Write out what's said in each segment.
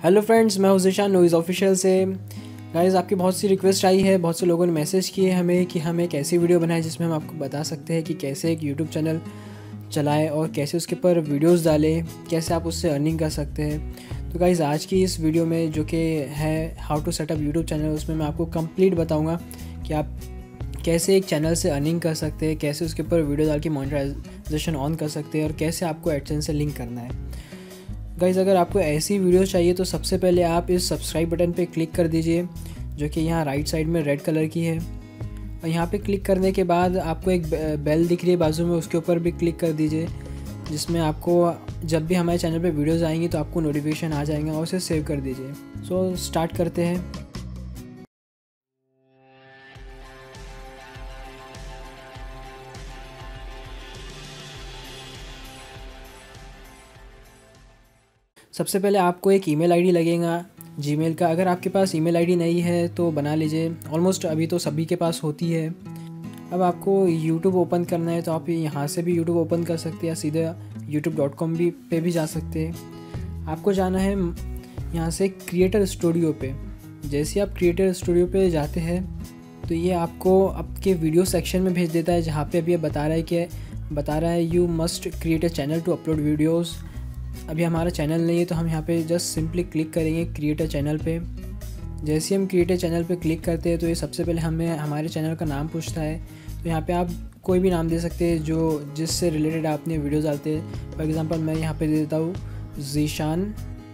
Hello friends, मैं हूं Zeeshan noise official से। गाइस, आपकी बहुत सी रिक्वेस्ट आई है, बहुत से लोगों ने मैसेज किए हमें कि हम एक ऐसी वीडियो बनाएं जिसमें हम आपको बता सकते हैं कि कैसे एक यूट्यूब चैनल चलाएं और कैसे उसके ऊपर वीडियोस डालें, कैसे आप उससे अर्निंग कर सकते हैं। तो गाइस, आज की इस वीडियो में जो कि है how to setup YouTube channel, उसमें मैं आपको कंप्लीट बताऊँगा कि आप कैसे एक चैनल से अर्निंग कर सकते हैं, कैसे उसके ऊपर वीडियो डाल के मोनेटाइजेशन ऑन कर सकते हैं और कैसे आपको एडसेंस से लिंक करना है। गाइज़, अगर आपको ऐसी वीडियो चाहिए तो सबसे पहले आप इस सब्सक्राइब बटन पे क्लिक कर दीजिए, जो कि यहाँ राइट साइड में रेड कलर की है। और यहाँ पे क्लिक करने के बाद आपको एक बेल दिख रही है बाजू में, उसके ऊपर भी क्लिक कर दीजिए, जिसमें आपको जब भी हमारे चैनल पे वीडियोज़ आएंगी तो आपको नोटिफिकेशन आ जाएगा और उसे सेव कर दीजिए। सो स्टार्ट करते हैं। सबसे पहले आपको एक ईमेल आईडी लगेगा जीमेल का। अगर आपके पास ईमेल आईडी नहीं है तो बना लीजिए, ऑलमोस्ट अभी तो सभी के पास होती है। अब आपको यूट्यूब ओपन करना है तो आप यहाँ से भी यूट्यूब ओपन कर सकते हैं या सीधे youtube.com पे भी जा सकते हैं। आपको जाना है यहाँ से क्रिएटर स्टूडियो पे। जैसे आप क्रिएटर स्टूडियो पे जाते हैं तो ये आपको आपके वीडियो सेक्शन में भेज देता है, जहाँ पे अभी बता रहा है you must create a channel to upload videos. अभी हमारा चैनल नहीं है तो हम यहाँ पे जस्ट सिंपली क्लिक करेंगे क्रिएट अ चैनल पे। जैसे हम क्रिएट अ चैनल पे क्लिक करते हैं तो ये सबसे पहले हमें हमारे चैनल का नाम पूछता है। तो यहाँ पे आप कोई भी नाम दे सकते हैं जो जिससे रिलेटेड आप अपने वीडियोज़ डालते हैं। फॉर एग्जांपल मैं यहाँ पे दे देता हूँ ज़ीशान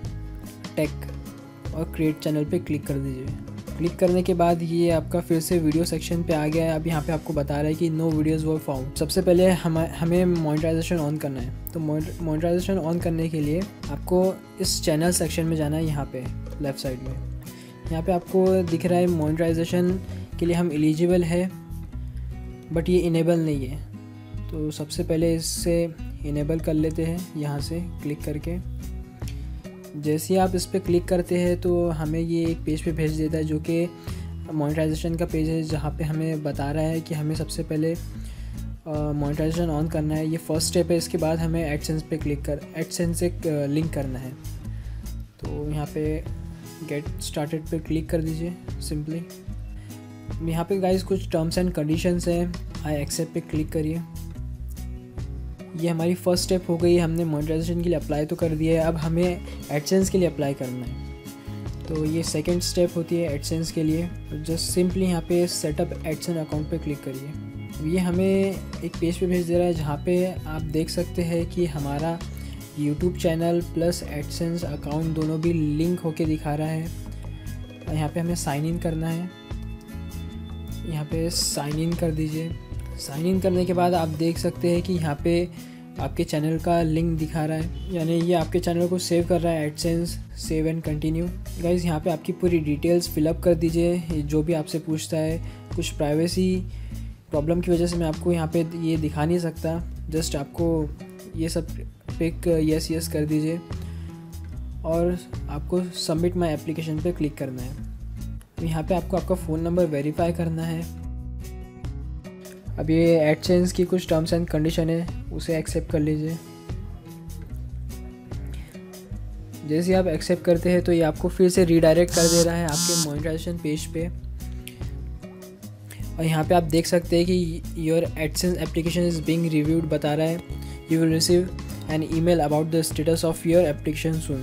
टेक और क्रिएट चैनल पे क्लिक कर दीजिए। क्लिक करने के बाद ये आपका फिर से वीडियो सेक्शन पे आ गया है। अब यहाँ पे आपको बता रहा है कि नो वीडियोज़ वर फाउंड। सबसे पहले हमें मोनेटाइजेशन ऑन करना है। तो मोनेटाइजेशन ऑन करने के लिए आपको इस चैनल सेक्शन में जाना है। यहाँ पे लेफ़्ट साइड में यहाँ पे आपको दिख रहा है मोनेटाइजेशन के लिए हम एलिजिबल है, बट ये इनेबल नहीं है। तो सबसे पहले इससे इनेबल कर लेते हैं यहाँ से क्लिक करके। जैसे ही आप इस पर क्लिक करते हैं तो हमें ये एक पेज पे भेज देता है जो कि मोनेटाइजेशन का पेज है, जहाँ पे हमें बता रहा है कि हमें सबसे पहले मोनेटाइजेशन ऑन करना है। ये फर्स्ट स्टेप है। इसके बाद हमें एडसेंस पे एडसेंस से लिंक करना है। तो यहाँ पे गेट स्टार्टेड पे क्लिक कर दीजिए सिंपली। यहाँ पे गाइस कुछ टर्म्स एंड कंडीशंस हैं, आई एक्सेप्ट पे क्लिक करिए। ये हमारी फर्स्ट स्टेप हो गई। हमने मोनेटाइजेशन के लिए अप्लाई तो कर दिया है, अब हमें एडसेंस के लिए अप्लाई करना है। तो ये सेकंड स्टेप होती है एडसेंस के लिए। तो जस्ट सिंपली यहाँ पे सेटअप एडसेंस अकाउंट पे क्लिक करिए। ये हमें एक पेज पे भेज दे रहा है, जहाँ पे आप देख सकते हैं कि हमारा YouTube channel plus AdSense account दोनों भी लिंक होके दिखा रहा है। और यहाँ पे हमें साइन इन करना है। यहाँ पे साइन इन कर दीजिए। साइन इन करने के बाद आप देख सकते हैं कि यहाँ पे आपके चैनल का लिंक दिखा रहा है, यानी ये आपके चैनल को सेव कर रहा है। AdSense save and continue. Guys, यहाँ पे आपकी पूरी डिटेल्स फिलअप कर दीजिए जो भी आपसे पूछता है। कुछ प्राइवेसी प्रॉब्लम की वजह से मैं आपको यहाँ पे ये दिखा नहीं सकता। जस्ट आपको ये सब पिक यस यस कर दीजिए और आपको सबमिट माई एप्लीकेशन पे क्लिक करना है। यहाँ पे आपको आपका फ़ोन नंबर वेरीफाई करना है। अब ये एडसेंस की कुछ टर्म्स एंड कंडीशन है, उसे एक्सेप्ट कर लीजिए। जैसे आप एक्सेप्ट करते हैं तो ये आपको फिर से रीडायरेक्ट कर दे रहा है आपके मोनेटाइजेशन पेज पे। और यहाँ पे आप देख सकते हैं कि your AdSense application is being reviewed बता रहा है। You will receive an email about the status of your application soon.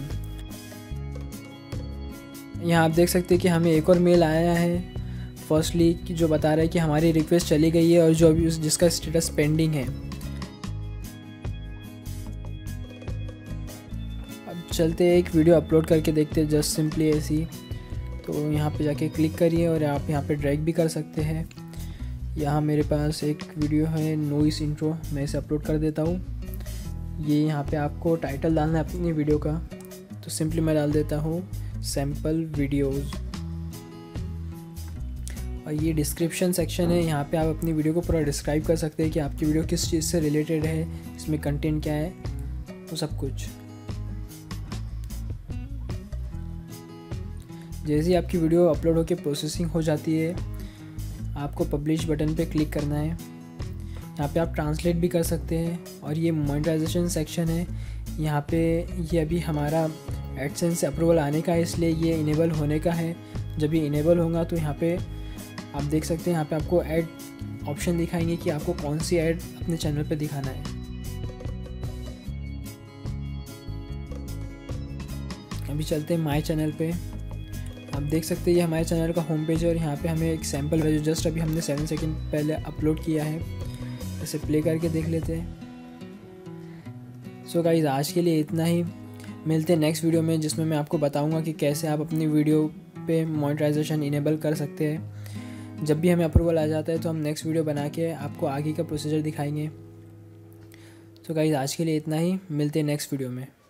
यहाँ आप देख सकते हैं कि हमें एक और मेल आया है फर्स्टली कि जो बता रहा है कि हमारी रिक्वेस्ट चली गई है और जो अभी जिसका स्टेटस पेंडिंग है। अब चलते हैं एक वीडियो अपलोड करके देखते हैं, जस्ट सिंपली ऐसी। तो यहाँ पे जाके क्लिक करिए और आप यहाँ पे ड्रैग भी कर सकते हैं। यहाँ मेरे पास एक वीडियो है नॉइस इंट्रो, मैं इसे अपलोड कर देता हूँ। ये यहाँ पे आपको टाइटल डालना है अपनी वीडियो का। तो सिंपली मैं डाल देता हूँ सैम्पल वीडियोज़। और ये डिस्क्रिप्शन सेक्शन है, यहाँ पे आप अपनी वीडियो को पूरा डिस्क्राइब कर सकते हैं कि आपकी वीडियो किस चीज़ से रिलेटेड है, इसमें कंटेंट क्या है, वो सब कुछ। जैसे ही आपकी वीडियो अपलोड होकर प्रोसेसिंग हो जाती है, आपको पब्लिश बटन पे क्लिक करना है। यहाँ पे आप ट्रांसलेट भी कर सकते हैं। और ये मोनेटाइजेशन सेक्शन है, यहाँ पे ये अभी हमारा एडसेंस से अप्रूवल आने का है, इसलिए ये इनेबल होने का है। जब ये इनेबल होगा तो यहाँ पे आप देख सकते हैं, यहाँ पे आपको ऐड ऑप्शन दिखाएंगे कि आपको कौन सी ऐड अपने चैनल पे दिखाना है। अभी चलते हैं माय चैनल पे। आप देख सकते हैं ये हमारे चैनल का होम पेज है और यहाँ पे हमें एक सैम्पल है जो जस्ट अभी हमने 7 सेकंड पहले अपलोड किया है। इसे प्ले करके देख लेते हैं। सो गाइस, आज के लिए इतना ही। मिलते हैं नेक्स्ट वीडियो में, जिसमें मैं आपको बताऊंगा कि कैसे आप अपनी वीडियो पे मोनेटाइजेशन इनेबल कर सकते हैं। जब भी हमें अप्रूवल आ जाता है तो हम नेक्स्ट वीडियो बना के आपको आगे का प्रोसीजर दिखाएंगे। सो गाइस, आज के लिए इतना ही। मिलते हैं नेक्स्ट वीडियो में।